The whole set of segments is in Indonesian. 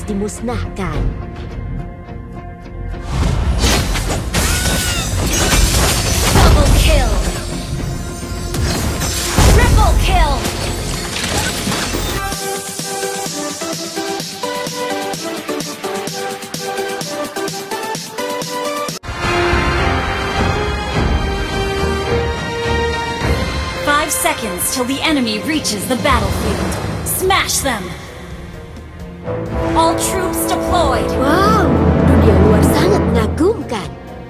dimusnahkan. Double kill. Triple kill. 5 seconds till the enemy reaches the battlefield. Smash them! All troops deployed! Wow, dunia luar sangat mengagumkan.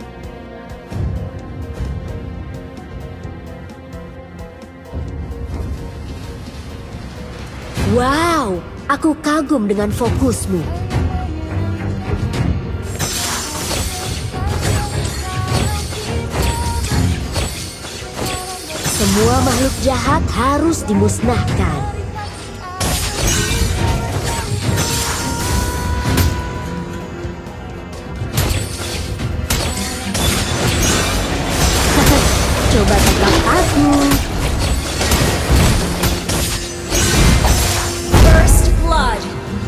Wow, aku kagum dengan fokusmu. Semua makhluk jahat harus dimusnahkan. Coba tangkap aku. First blood.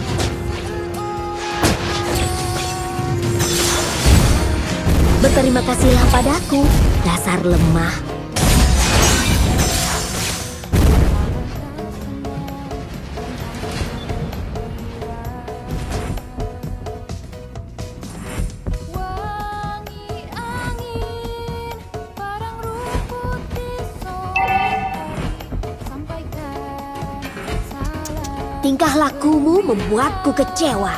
Berterima kasihlah padaku, dasar lemah. Tingkah lakumu membuatku kecewa.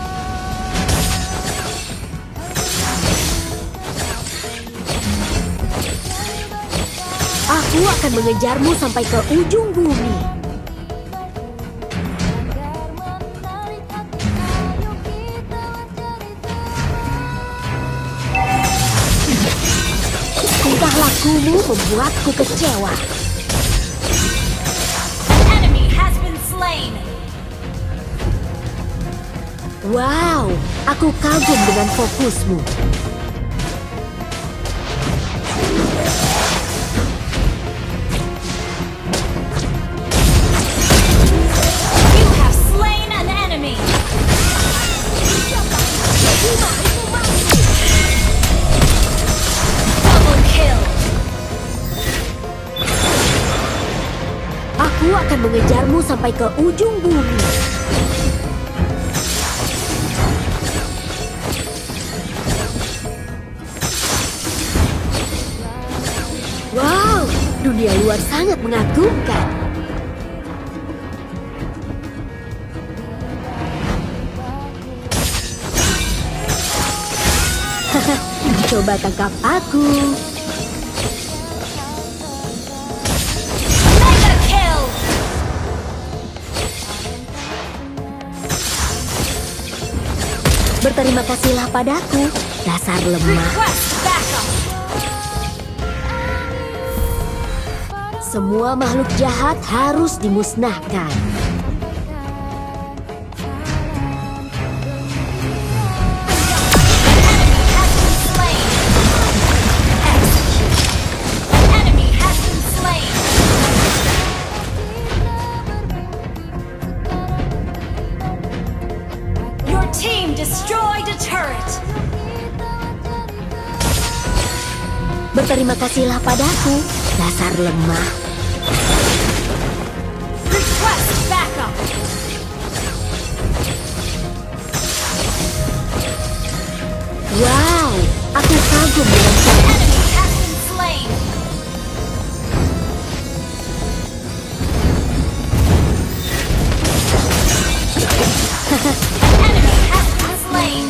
Aku akan mengejarmu sampai ke ujung bumi. Tingkah lakumu membuatku kecewa. An enemy has been slain. Wow, aku kagum dengan fokusmu. You have slain an enemy. Double kill. Aku akan mengejarmu sampai ke ujung bumi. Wow, dunia luar sangat mengagumkan. Coba tangkap aku. Mega kill. Berterima kasihlah padaku, dasar lemah. Request backup. Semua makhluk jahat harus dimusnahkan. Enemy has been slain. Your team destroyed a turret. Berterima kasihlah padaku, dasar lemah. Request backup. Wow, aku kagum dengan fokus. Enemy has been slain. Enemy has been slain.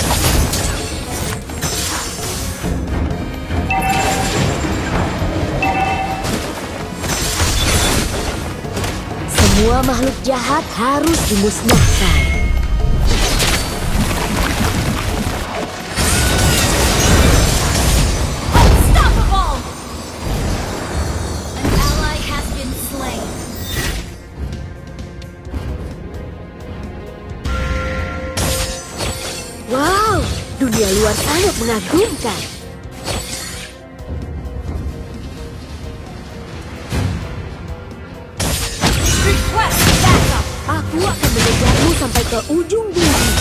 Semua makhluk jahat harus dimusnahkan. Unstoppable. An ally has been slain. Wow, dunia luar sangat mengagumkan. Request backup. Aku akan mengejarmu sampai ke ujung bumi.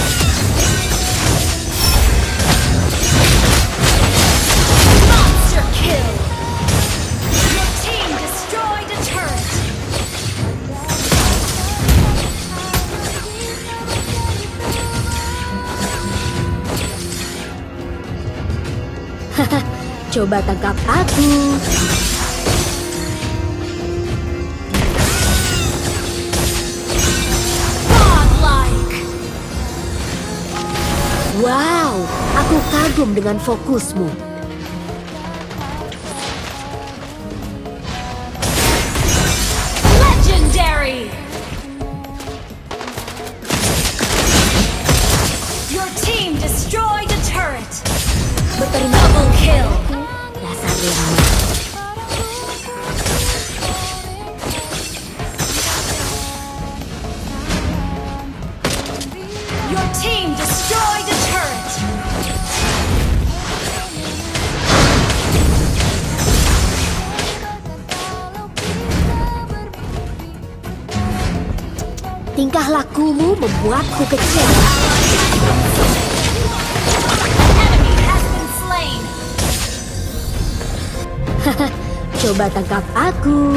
Coba tangkap aku. Godlike. Wow, aku kagum dengan fokusmu. Legendary. Your team destroyed a turret. Berterima Double kill. dasar lemah. Your team destroyed a turret. Tingkah lakumu membuatku kecewa. Enemy has been slain. Coba tangkap aku.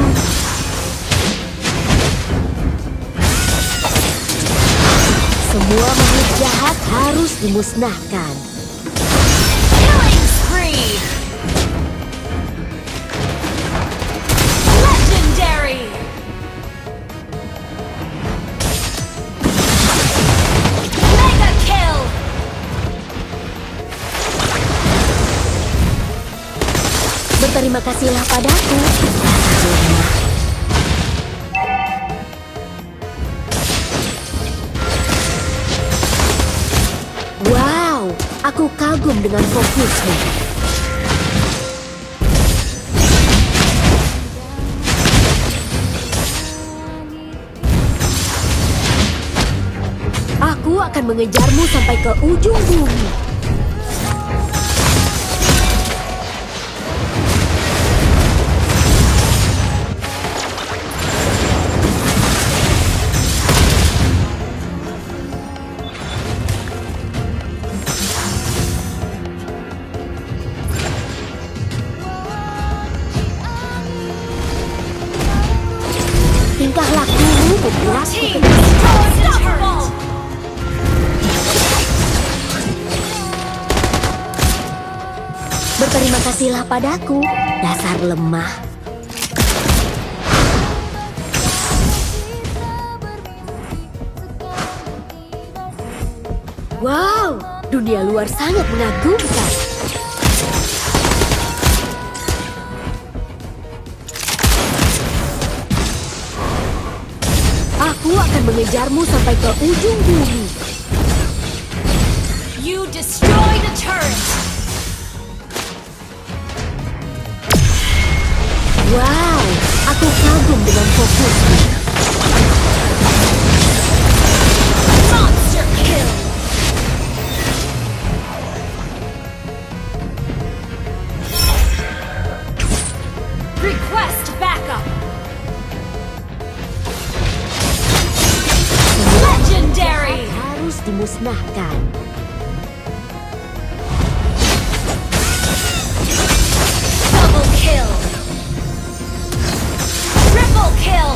Semua makhluk jahat harus dimusnahkan. Killing spree. Legendary. Mega kill. Berterima kasihlah padaku. Dasar lemah. Wow, aku kagum dengan fokusmu. Aku akan mengejarmu sampai ke ujung bumi. Tingkah lakumu membuatku Team kecewa. destroyed a turret. Berterima kasihlah padaku, dasar lemah. Wow, dunia luar sangat mengagumkan. Aku akan mengejarmu sampai ke ujung bumi. You destroyed a turret. Wow, aku kagum dengan fokusmu. Monster kill. Request backup. Legendary. Harus dimusnahkan. Double kill. Triple kill.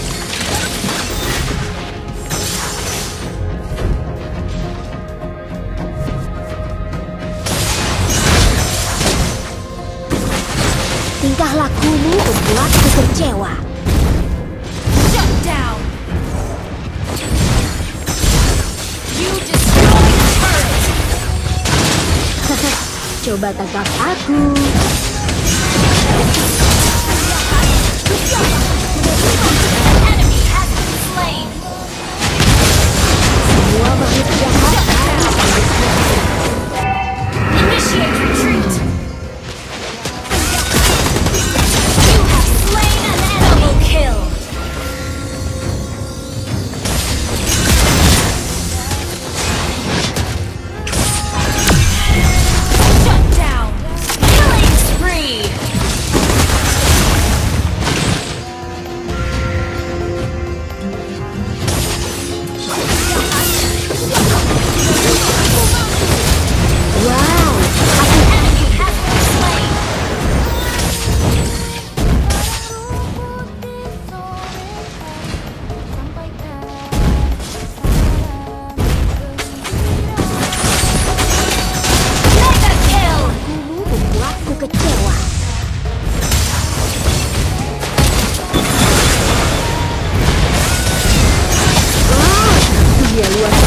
Tingkah lakumu membuatku kecewa. Shut down. You destroyed a turret. Coba tangkap aku. Enemy has been slain. Semua makhluk jahat harus dimusnahkan. Initiate retreat. You have slain an enemy. Double kill. Shut down. Killing spree. Dunia luar